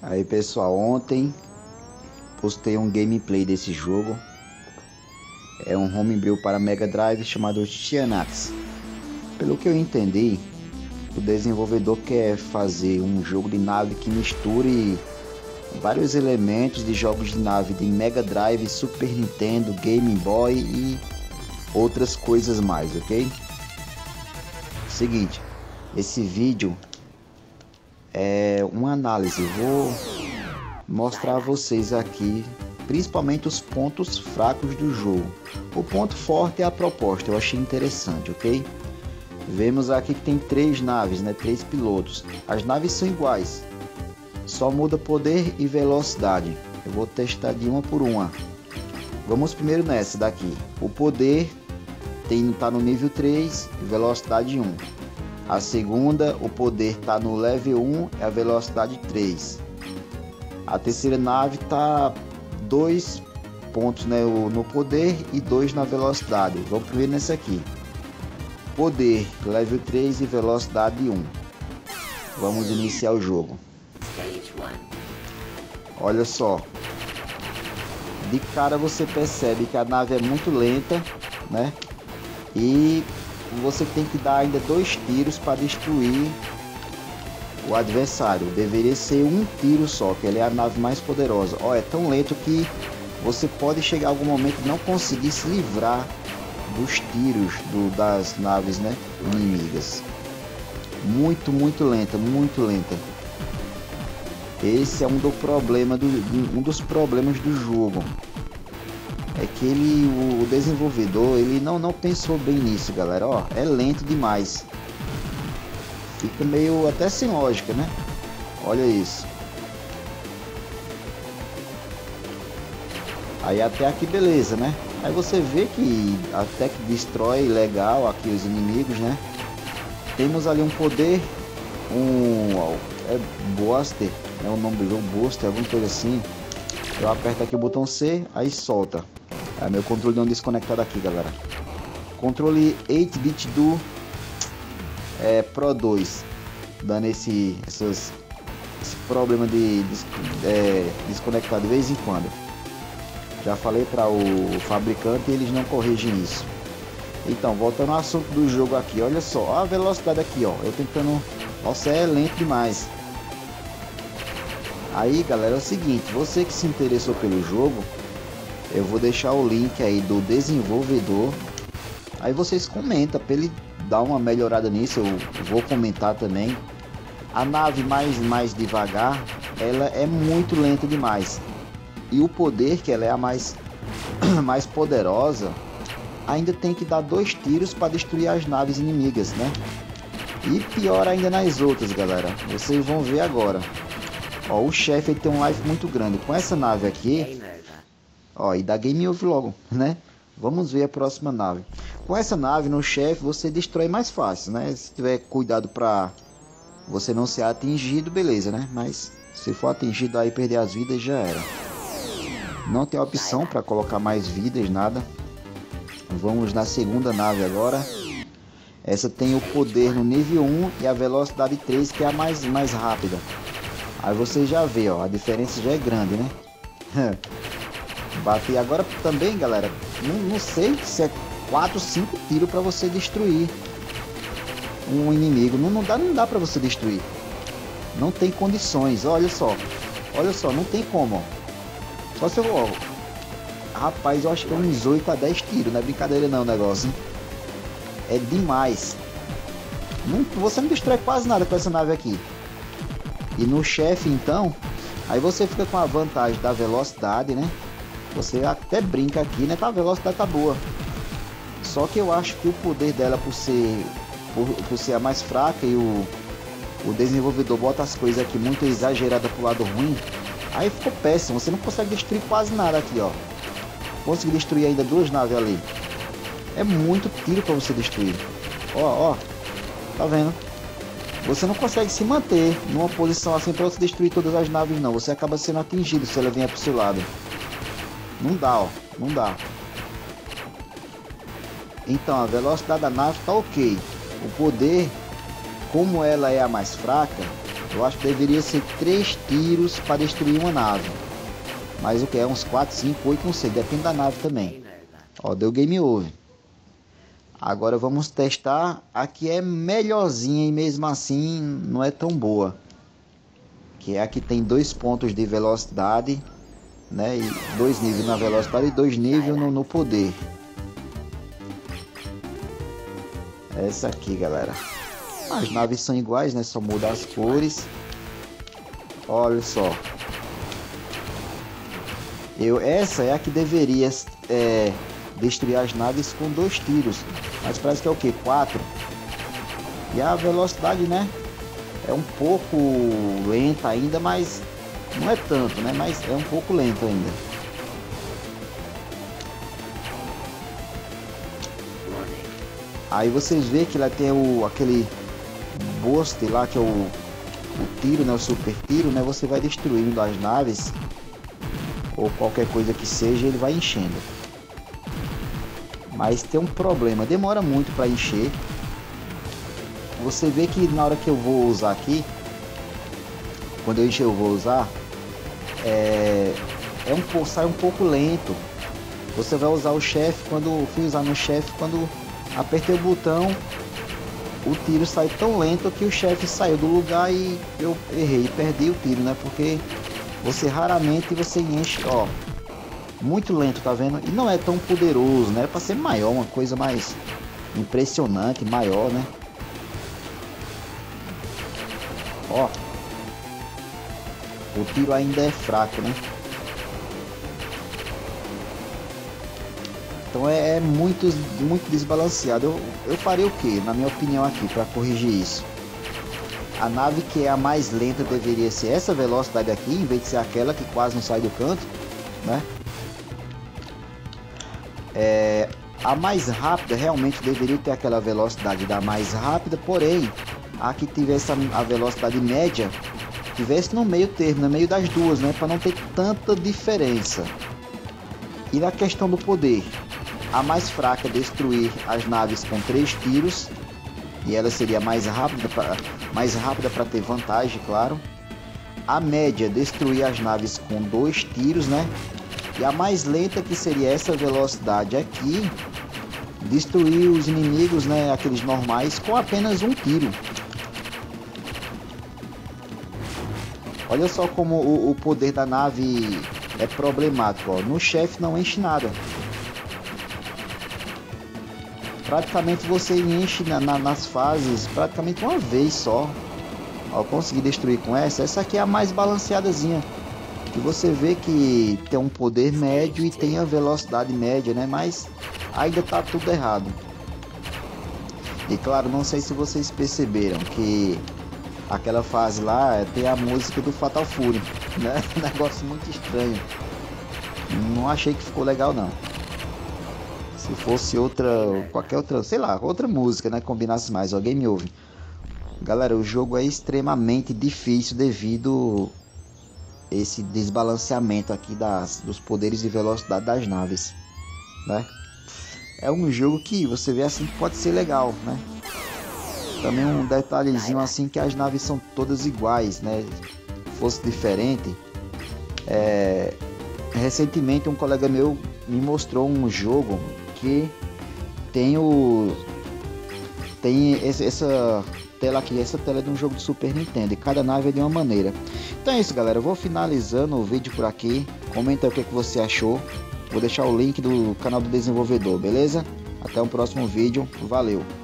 Aí pessoal, ontem postei um gameplay desse jogo. É um homebrew para Mega Drive chamado Chianax. Pelo que eu entendi, o desenvolvedor quer fazer um jogo de nave que misture vários elementos de jogos de nave de Mega Drive, Super Nintendo, Game Boy e outras coisas mais, ok? Seguinte, esse vídeo é uma análise. Vou mostrar a vocês aqui principalmente os pontos fracos do jogo. O ponto forte é a proposta, eu achei interessante, ok? Vemos aqui que tem 3 naves, né? 3 pilotos. As naves são iguais, só muda poder e velocidade. Eu vou testar de uma por uma. Vamos primeiro nessa daqui. O poder tá no nível 3 e velocidade 1. A segunda, o poder tá no level 1 e a velocidade 3. A terceira nave tá 2 pontos, né, no poder e 2 na velocidade. Vamos primeiro nessa aqui. Poder level 3 e velocidade 1. Vamos iniciar o jogo. Olha só. De cara você percebe que a nave é muito lenta, né? E você tem que dar ainda 2 tiros para destruir o adversário. Deveria ser um tiro só, que ele é a nave mais poderosa. Ó, é tão lento que você pode chegar a algum momento e não conseguir se livrar dos tiros das naves, né, inimigas. Muito lenta, muito lenta. Esse é um dos problemas do jogo. É que o desenvolvedor, ele não pensou bem nisso, galera. Ó, é lento demais. Fica meio até sem lógica, né? Olha isso. Aí até aqui beleza, né? Aí você vê que até que destrói legal aqui os inimigos, né? Temos ali um poder, Booster, é o nome do jogo, Booster, alguma coisa assim. Eu aperto aqui o botão C, aí solta. É, meu controle deu um desconectado aqui, galera. Controle 8-bit do Pro 2, dando esse problema de desconectar de vez em quando. Já falei para o fabricante e eles não corrigem isso. Então, voltando ao assunto do jogo aqui, olha só a velocidade aqui, ó. Eu tentando, nossa, é lento demais. Aí, galera, é o seguinte, você que se interessou pelo jogo, eu vou deixar o link aí do desenvolvedor. Aí vocês comentam para ele dar uma melhorada nisso. Eu vou comentar também. A nave mais devagar, ela é muito lenta demais. E o poder, que ela é a mais poderosa, ainda tem que dar 2 tiros para destruir as naves inimigas, né? E pior ainda nas outras, galera. Vocês vão ver agora. Ó, o chefe tem um life muito grande. Com essa nave aqui, ó, e dá game over logo, né? Vamos ver a próxima nave. Com essa nave no chefe você destrói mais fácil, né? Se tiver cuidado para você não ser atingido, beleza, né? Mas se for atingido aí, perder as vidas, já era. Não tem opção para colocar mais vidas, nada. Vamos na segunda nave agora. Essa tem o poder no nível 1 e a velocidade 3, que é a mais rápida. Aí você já vê, ó, a diferença já é grande, né? Bater agora também, galera. Não sei se é 4, 5 tiros para você destruir um inimigo. Não dá para você destruir. Não tem condições. Olha só, não tem como. Ó. Só se eu, ó, rapaz, eu acho que é uns 8 a 10 tiros. Não é brincadeira não o negócio, hein? É demais. Você não destrói quase nada com essa nave aqui. E no chefe, então, aí você fica com a vantagem da velocidade, né? Você até brinca aqui, né? A velocidade tá boa. Só que eu acho que o poder dela, por ser a mais fraca, e o desenvolvedor bota as coisas aqui muito exageradas pro lado ruim, aí ficou péssimo. Você não consegue destruir quase nada aqui, ó. Consegui destruir ainda 2 naves ali. É muito tiro para você destruir. Ó, tá vendo? Você não consegue se manter numa posição assim para você destruir todas as naves, não. Você acaba sendo atingido se ela vier pro seu lado. Não dá, ó. Não dá. Então, a velocidade da nave tá ok. O poder, como ela é a mais fraca, Eu acho que deveria ser 3 tiros para destruir uma nave. Mas o que é? Uns 4, 5, 8, não sei. Depende da nave também. Ó, deu game over. Agora vamos testar. Aqui é melhorzinha e mesmo assim não é tão boa. Que é aqui tem 2 pontos de velocidade, né? E 2 níveis na velocidade e 2 níveis no poder. Essa aqui, galera. As naves são iguais, né? Só muda as cores. Olha só. Essa é a que deveria destruir as naves com 2 tiros. Mas parece que é o que? 4. E a velocidade, né? É um pouco lenta ainda, mas não é tanto, né? Mas é um pouco lento ainda. Aí vocês veem que lá tem aquele boost lá, que é o tiro, né? O super tiro, né? Você vai destruindo as naves ou qualquer coisa que seja, ele vai enchendo. Mas tem um problema, demora muito para encher. Você vê que na hora que eu vou usar aqui, quando eu encher eu vou usar, sai um pouco lento. Você vai usar o chefe, quando fui usar no chefe, quando apertei o botão, o tiro sai tão lento que o chefe saiu do lugar e eu errei, perdi o tiro, né? Porque você raramente você enche, ó, muito lento, tá vendo? E não é tão poderoso, né? Para ser maior, uma coisa mais impressionante, maior, né? Ó, o tiro ainda é fraco, né? Então é muito desbalanceado. Eu farei o que, na minha opinião aqui, para corrigir isso? A nave que é a mais lenta deveria ser essa velocidade aqui, em vez de ser aquela que quase não sai do canto, né? A mais rápida realmente deveria ter aquela velocidade da mais rápida, porém a que tivesse a velocidade média tivesse no meio termo, no meio das duas, né? Para não ter tanta diferença. E na questão do poder, a mais fraca destruir as naves com 3 tiros, e ela seria mais rápida para ter vantagem, claro. A média destruir as naves com 2 tiros, né? E a mais lenta, que seria essa velocidade aqui, destruir os inimigos, né, aqueles normais, com apenas 1 tiro. Olha só como o poder da nave é problemático, ó. No chefe não enche nada. Praticamente você enche nas fases praticamente uma vez só. Ó, consegui destruir com essa aqui é a mais balanceadazinha. E você vê que tem um poder médio e tem a velocidade média, né? Mas ainda tá tudo errado. E claro, não sei se vocês perceberam que aquela fase lá tem a música do Fatal Fury, né? Um negócio muito estranho. Não achei que ficou legal não. Se fosse qualquer outra, sei lá, outra música, né? Combinasse mais, ó, game over. Galera, o jogo é extremamente difícil devido esse desbalanceamento aqui dos poderes e velocidade das naves, né? É um jogo que você vê assim que pode ser legal, né? Também um detalhezinho assim que as naves são todas iguais, né? Se fosse diferente, recentemente um colega meu me mostrou um jogo que tem essa tela aqui, essa tela é de um jogo de Super Nintendo, e cada nave é de uma maneira. Então é isso, galera, eu vou finalizando o vídeo por aqui. Comenta o que você achou, vou deixar o link do canal do desenvolvedor, beleza? Até o próximo vídeo, valeu!